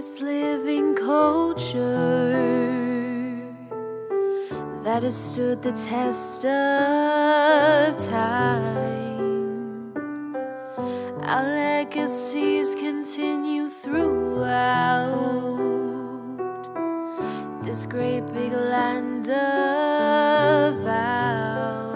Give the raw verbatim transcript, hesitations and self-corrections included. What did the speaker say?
this living culture that has stood the test of time. Our legacies continue throughout this great big land of ours.